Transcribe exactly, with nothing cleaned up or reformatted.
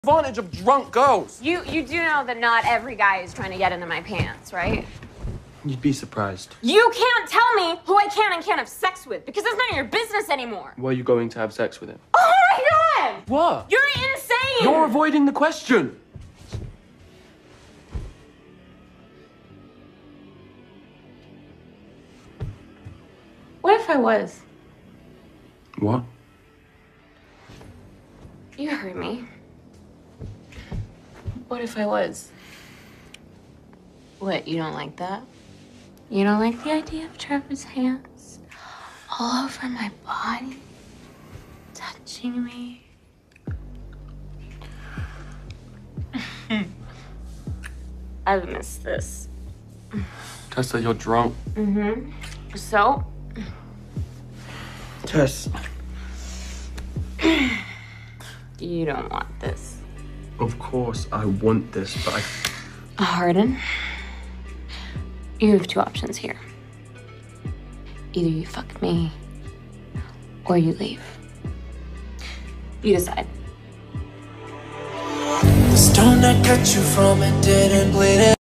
Advantage of drunk girls. You you do know that not every guy is trying to get into my pants, right? You'd be surprised. You can't tell me who I can and can't have sex with because it's none of your business anymore. Were you going to have sex with him? Oh my god! What? You're insane! You're avoiding the question. What if I was? What? You heard me. What if I was? What, you don't like that? You don't like the idea of Trevor's hands all over my body, touching me? I've missed this. Tessa, you're drunk. Mm-hmm. So? Tess. You don't want this. Of course I want this, but I... Harden, you have two options here. Either you fuck me, or you leave. You decide. The stone that cut you from it didn't bleed it.